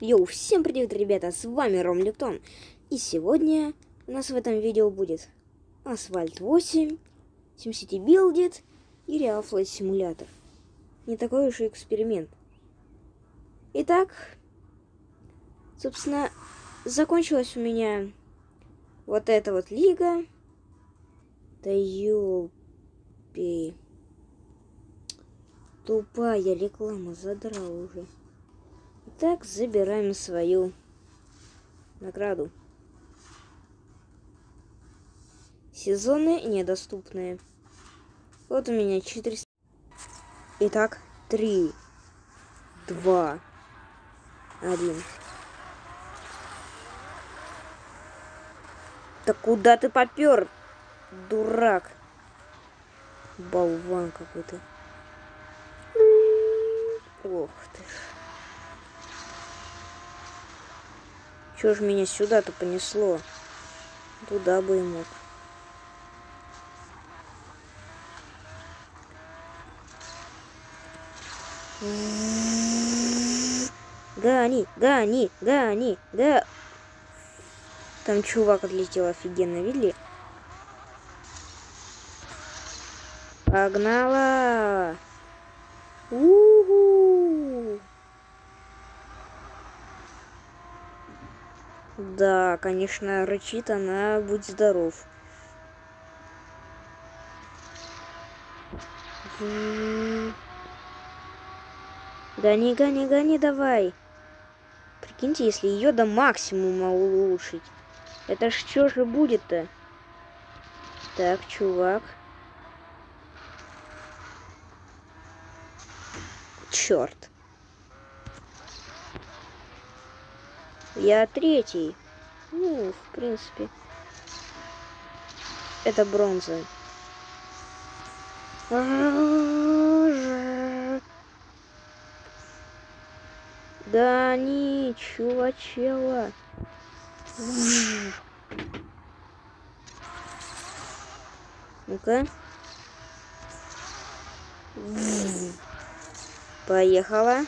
Йоу, всем привет, ребята, с вами Ромлиптон. И сегодня у нас в этом видео будет Асфальт 8, SimCity Builded и Real Flight Simulator. Не такой уж и эксперимент. Итак, собственно, закончилась у меня вот эта вот лига. Да ёпи. Тупая реклама задрала уже. Итак, забираем свою награду. Сезоны недоступные. Вот у меня 400. Итак, 3, 2, 1. Да куда ты попёр, дурак? Болван какой-то. Ох ты ж. Чё ж меня сюда-то понесло? Туда бы и мог. Гони, гони, гони, да. Там чувак отлетел офигенно, видели? Погнала! У-ху! Да, конечно, рычит она, будь здоров. Гони, гони, гони, давай. Прикиньте, если ее до максимума улучшить. Это ж что же будет-то? Так, чувак. Черт. Я третий. Ну, в принципе. Это бронза. Да не, чувачела. Ну-ка. Поехала.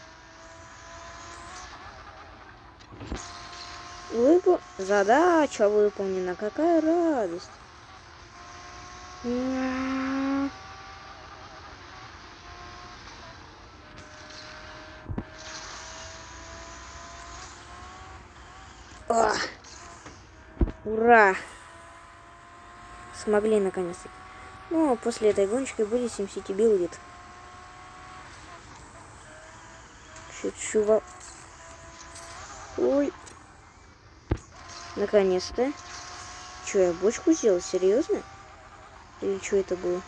Задача выполнена. Какая радость. О! Ура! Смогли наконец-то. Ну, а после этой гоночки будет SimCity Builded. Чувак. Ой. Наконец-то. Че, я бочку сделал? Серьезно? Или что это было?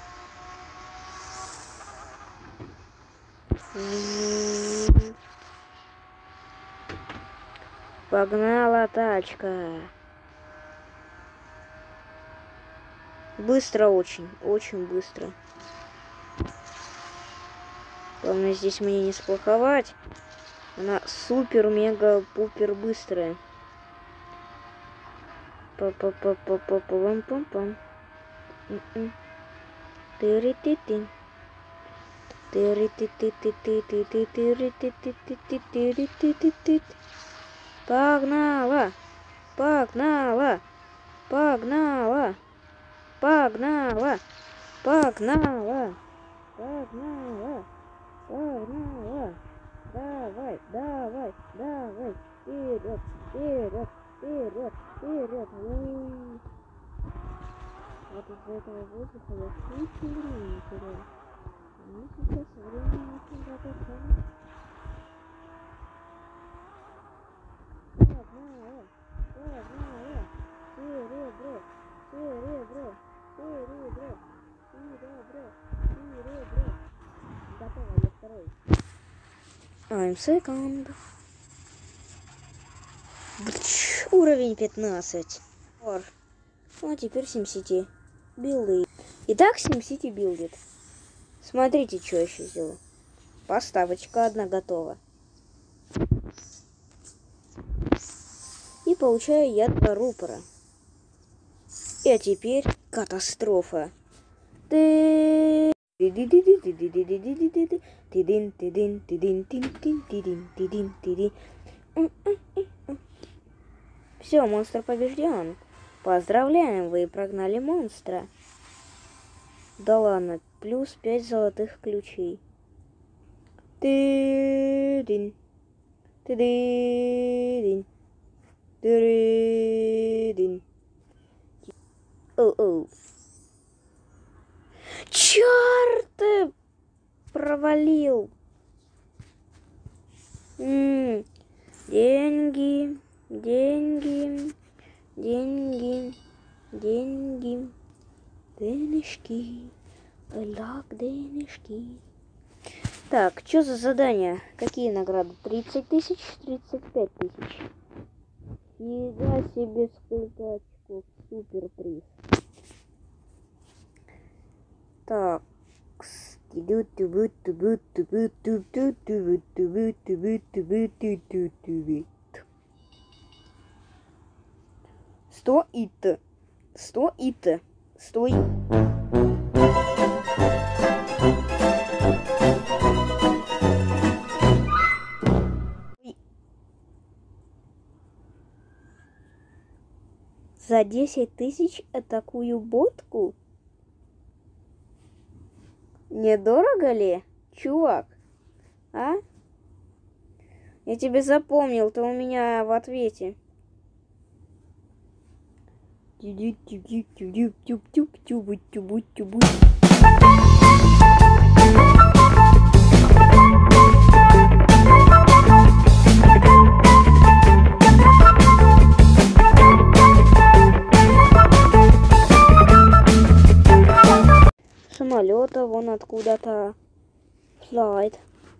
Погнала тачка. Быстро очень. Очень быстро. Главное здесь мне не сплоховать. Она супер-мега-пупер быстрая. Па-па-па-па-па-пам-пам-пам. Тыры-ты-ты. Тыры-ты-ты-ты-ты-ты-ты-ты-ты-ты-ты-ты-ты-ты. Погнала! Погнала! Погнала! Погнала! Погнала! Погнала! Погнала! Давай, давай, давай! Вперед, вперед, вперед, вперед! Вот из-за этого воздуха я кучу времени теряю. Ну, сейчас время очень драгоценно. Погнала! Погнала! Серебро! Серебро! Серебро! Серебро! Серебро! Готово, я второй. I'm second. Уровень 15. Ну, а теперь SimCity Builded. Итак, SimCity Builded. Смотрите, что я еще сделал. Поставочка одна готова. И получаю я 2 рупора. А теперь катастрофа. Все, монстр побежден. Поздравляем, вы прогнали монстра. Да ладно, плюс 5 золотых ключей. Ты-дин. Ты-дин. Ты-дин. Оу-оу. Чёрт! Ты провалил. Деньги. Деньги. Деньги. Деньги. Денежки. I like денежки. Так, что за задание? Какие награды? 30 тысяч, 35 тысяч. Фига себе, сколько очков. Супер приз. Так. Стоит. Стоит. Стоит. За 10 тысяч такую ботку? Недорого ли, чувак? А? Я тебе запомнил, ты у меня в ответе. Самолета вон откуда-то. Flight.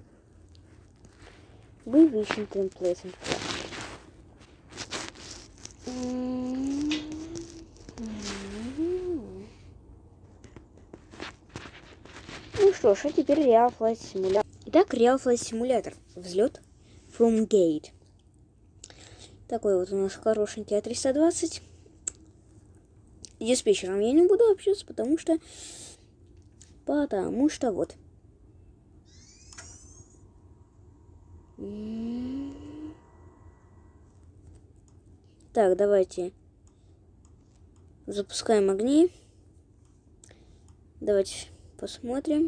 We wishing templates and Ну что ж, а теперь Real Flight Simulator. Итак, Real Flight Simulator. Взлет from gate. Такой вот у нас хорошенький А320. Диспетчером я не буду общаться, потому что вот. Так, давайте запускаем огни. Давайте посмотрим.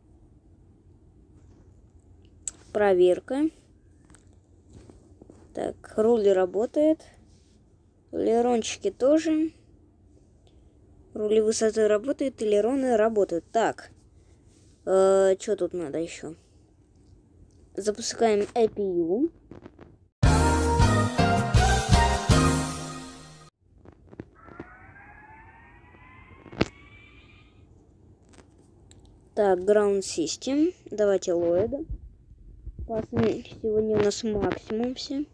Проверка. Так, рули работает. Элерончики тоже. Рули высоты работают, элероны работают. Так, что тут надо еще? Запускаем APU. Так, Ground System. Давайте Lloyd. Посмотрим, сегодня у нас максимум все.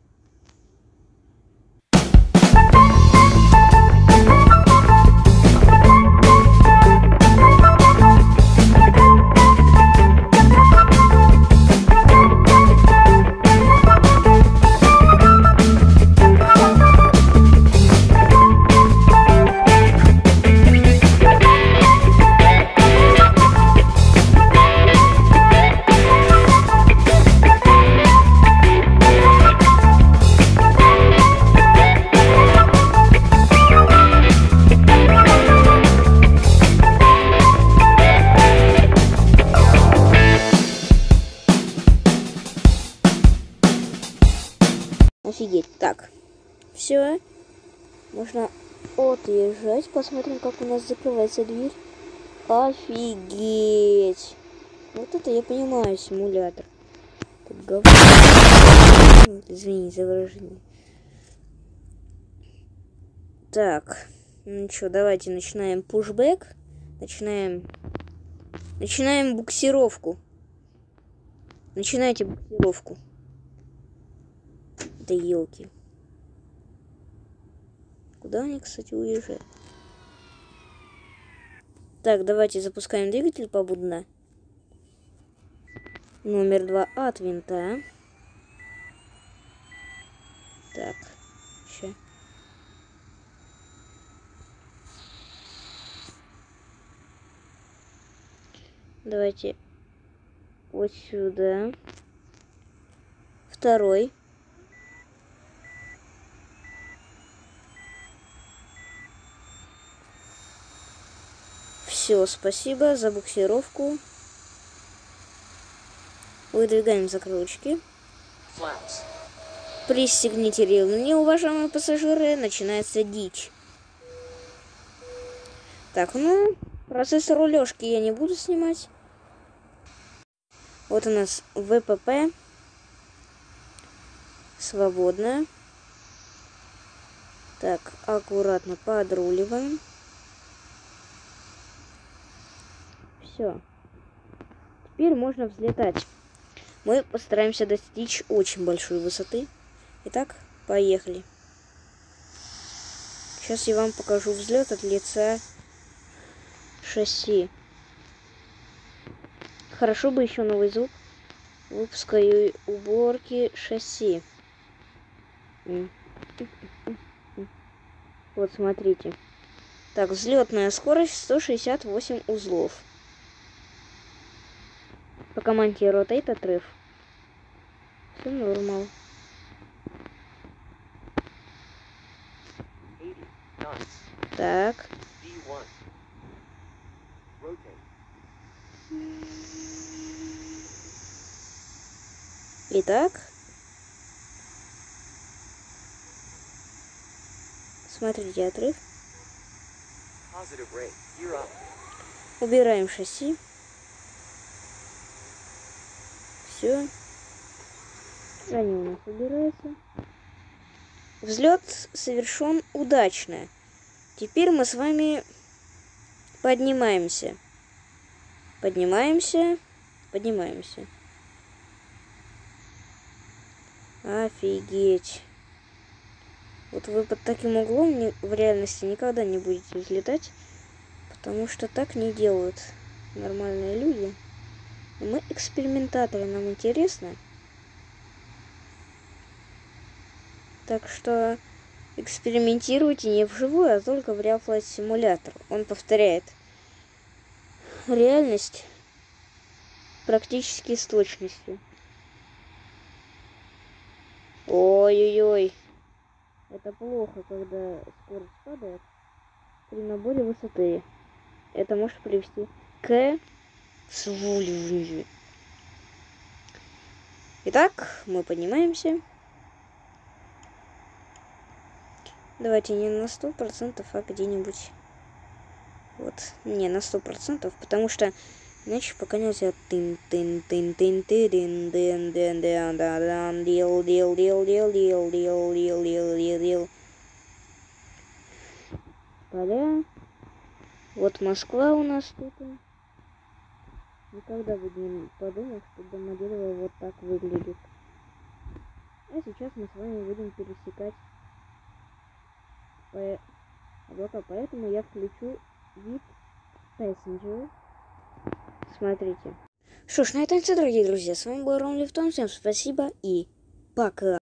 Офигеть. Так, все. Можно отъезжать. Посмотрим, как у нас закрывается дверь. Офигеть. Вот это я понимаю симулятор. Извини за выражение. Так, ну что, давайте начинаем пушбэк. Начинаем буксировку. Начинайте буксировку. Да елки. Куда они, кстати, уезжают? Так, давайте запускаем двигатель побудно. Номер 2 от винта. Так, еще. Давайте вот сюда. Второй. Все, спасибо за буксировку. Выдвигаем закрылочки. Пристегните ремни, уважаемые пассажиры, начинается дичь. Так, ну, процесс рулежки я не буду снимать. Вот у нас ВПП. Свободно. Так, аккуратно подруливаем. Все. Теперь можно взлетать. Мы постараемся достичь очень большой высоты. Итак, поехали. Сейчас я вам покажу взлет от лица шасси. Хорошо бы еще новый звук. Выпуска и уборки шасси. Вот, смотрите. Так, взлетная скорость 168 узлов. По команде Rotate отрыв. Все нормал. Так. Итак. Смотрите отрыв. Убираем шасси. Все. Они у нас убираются. Взлет совершен удачно. Теперь мы с вами поднимаемся. Поднимаемся. Поднимаемся. Офигеть. Вот вы под таким углом в реальности никогда не будете взлетать, потому что так не делают нормальные люди. Но мы экспериментаторы, нам интересно. Так что экспериментируйте не вживую, а только в Real Flight Simulator. Он повторяет реальность практически с точностью. Ой-ой-ой. Это плохо, когда скорость падает при наборе высоты. Это может привести к сваливанию. Итак, мы поднимаемся. Давайте не на 100%, а где-нибудь. Вот, не на 100%, потому что иначе пока нельзя. Поля. Вот Москва у нас тут. Никогда бы не подумал, что Домодедово вот так выглядит. А сейчас мы с вами будем пересекать облака, поэтому я включу вид Passenger. Смотрите. Что ж, на этом все, дорогие друзья. С вами был Ром Лифтон. Всем спасибо и пока.